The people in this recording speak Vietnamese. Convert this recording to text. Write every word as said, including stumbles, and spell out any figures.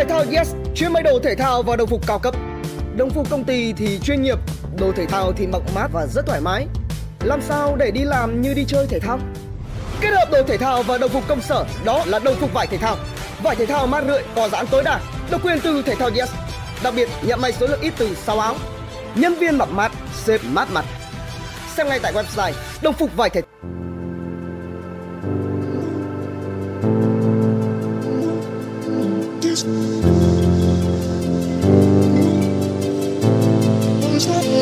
Thể thao Yes chuyên may đồ thể thao và đồng phục cao cấp. Đồng phục công ty thì chuyên nghiệp, đồ thể thao thì mặc mát và rất thoải mái. Làm sao để đi làm như đi chơi thể thao? Kết hợp đồ thể thao và đồng phục công sở, đó là đồng phục vải thể thao. Vải thể thao mát rượi, có giãn tối đa, độc quyền từ Thể thao Yes. Đặc biệt nhận may số lượng ít từ sáu áo. Nhân viên mặc mát, sếp mát mặt. Xem ngay tại website đồng phục vải thể thao.